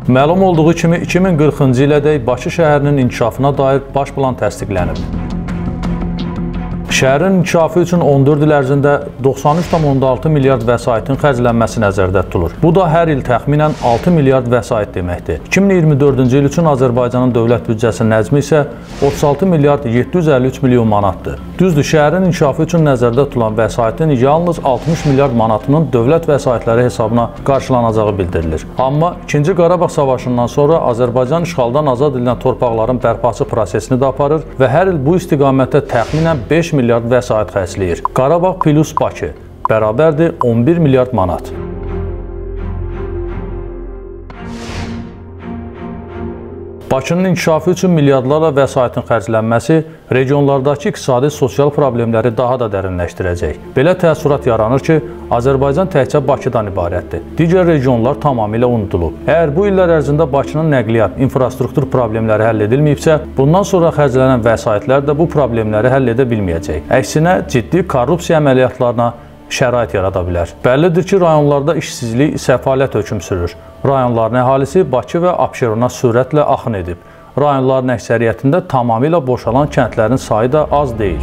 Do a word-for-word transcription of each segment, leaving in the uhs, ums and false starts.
Məlum olduğu kimi iki min qırxıncı ilədək Bakı şəhərinin inkişafına dair baş plan təsdiqlənib. Şəhərin inkişafı üçün on dörd il ərzində doxsan üç tam onda altı milyard vəsaitin xərclənməsi nəzərdə tutulur. Bu da hər il təxminən altı milyard vəsait deməkdir. iki min iyirmi dördüncü il üçün Azərbaycanın dövlət büdcəsinin həcmi isə otuz altı milyard yeddi yüz əlli üç milyon manatdır. Düzdür, şəhərin inkişafı üçün nəzərdə tutulan vəsaitin yalnız altmış milyard manatının dövlət vəsaitləri hesabına qarşılanacağı bildirilir. Amma ikinci Qarabağ savaşından sonra Azərbaycan işğaldan azad edilən torpaqların bərpası prosesini də aparır və hər il bu istiqamətdə təxminən beş milyard vəsait xərcləyir. Qarabağ plus Bakı bərabərdir on bir milyard manat. Bakının inkişafı üçün milyardlarla vəsaitin xərclənməsi regionlardakı iqtisadi sosial problemləri daha da dərinləşdirəcək. Belə təəssürat yaranır ki, Azərbaycan təkcə Bakıdan ibarətdir. Digər regionlar tamamilə unudulub. Əgər bu illər ərzində Bakının nəqliyyat, infrastruktur problemləri həll edilməyibsə, bundan sonra xərclənən vəsaitlər də bu problemləri həll edə bilməyəcək. Əksinə, ciddi korrupsiya əməliyyatlarına şərait yarada bilər. Bəllidir ki, rayonlarda işsizlik, səfalət hökm sürür. Rayonların əhalisi Bakı və Abşerona sürətlə axın edib. Rayonların əksəriyyətində tamamilə boşalan kəndlərin sayı da az deyil.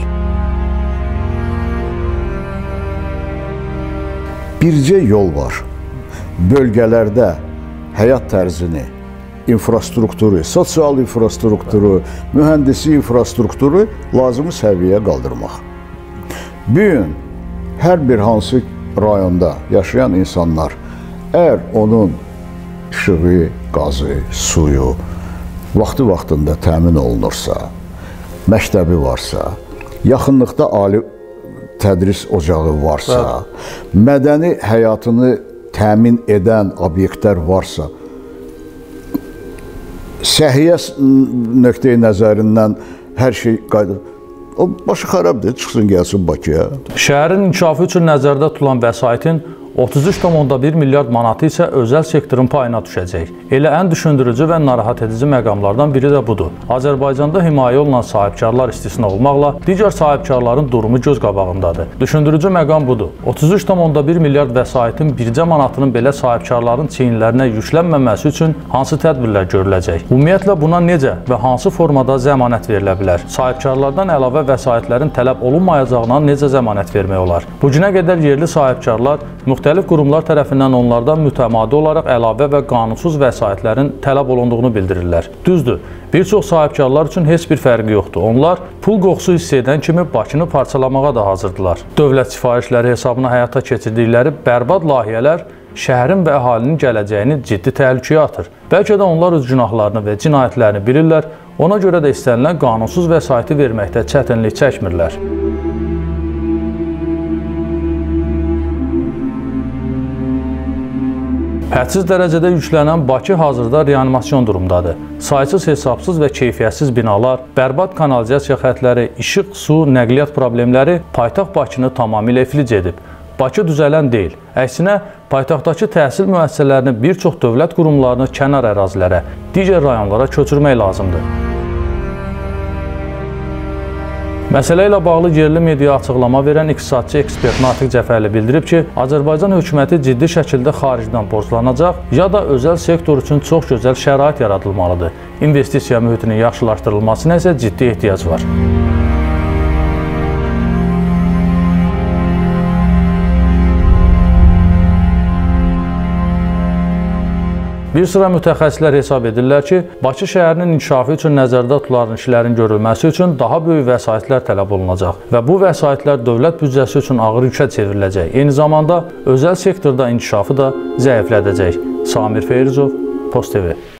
Bircə yol var. Bölgələrdə həyat tərzini, infrastrukturu, sosial infrastrukturu, mühəndisi infrastrukturu lazımi səviyyəyə qaldırmaq. Bu gün hər bir hansı rayonda yaşayan insanlar, əgər onun işığı, qazı, suyu vaxtı-vaxtında təmin olunursa, məktəbi varsa, yaxınlıqda ali tədris ocağı varsa, mədəni həyatını təmin edən obyektlər varsa, səhiyyə nöqteyi nəzərindən hər şey qayda. O başı xarabdır, çıxsın gəlsin Bakıya. Şəhərin inkişafı üçün nəzərdə tutulan vəsaitin otuz üç tam onda bir milyard manatı isə özəl sektorun payına düşəcək. Elə ən düşündürücü və narahat edici məqamlardan biri də budur. Azərbaycanda himayə olunan sahibkarlar istisna olmaqla digər sahibkarların durumu göz qabağındadır. Düşündürücü məqam budur. otuz üç tam onda bir milyard vəsaitin bircə manatının belə sahibkarların çiyinlərinə yüklənməməsi üçün hansı tədbirlər görüləcək? Ümumiyyətlə buna necə və hansı formada zəmanət verilə bilər? Sahibkarlardan əlavə vəsaitlərin tələb olunmayacağına necə zəmanət vermək olar? Bu günə qədər yerli sahibkarlar müxtəlif qurumlar tərəfindən onlardan mütəmadi olaraq əlavə və qanunsuz vəsaitlərin tələb olunduğunu bildirirlər. Düzdür, bir çox sahibkarlar üçün heç bir fərqi yoxdur. Onlar pul qoxusu hiss edən kimi Bakını parçalamağa da hazırdılar. Dövlət sifarişləri hesabına həyata keçirdikləri bərbad layihələr şəhərin və əhalinin gələcəyini ciddi təhlükəyə atır. Bəlkə də onlar öz günahlarını və cinayətlərini bilirlər, ona görə də istənilən qanunsuz vəsaiti verməkdə çətinlik çəkmirlər. Hədsiz dərəcədə yüklənən Bakı hazırda reanimasyon durumdadır. Saysız hesabsız və keyfiyyətsiz binalar, bərbad kanalizasiya xətləri, işıq, su, nəqliyyat problemləri paytaxt Bakını tamamilə iflic edib. Bakı düzələn deyil. Əksinə, paytaxtdakı təhsil müəssisələrini bir çox dövlət qurumlarını kənar ərazilərə, digər rayonlara köçürmək lazımdır. Məsələ ilə bağlı yerli mediaya açıqlama verən iqtisadçı ekspert Natiq Cəfərli bildirib ki, Azərbaycan hökuməti ciddi şəkildə xaricdən borclanacaq, ya da özəl sektor üçün çox gözəl şərait yaradılmalıdır. İnvestisiya mühitinin yaxşılaşdırılmasına isə ciddi ehtiyac var. Bir sıra mütəxəssislər hesab edirlər ki, Bakı şəhərinin inkişafı üçün nəzərdə tutulan işlərin görülməsi üçün daha böyük vəsaitlər tələb olunacaq və bu vəsaitlər dövlət büdcəsi üçün ağır yükə çevriləcək. Eyni zamanda özəl sektorda inkişafı da zəiflədəcək. Samir Feyrizov, Post TV.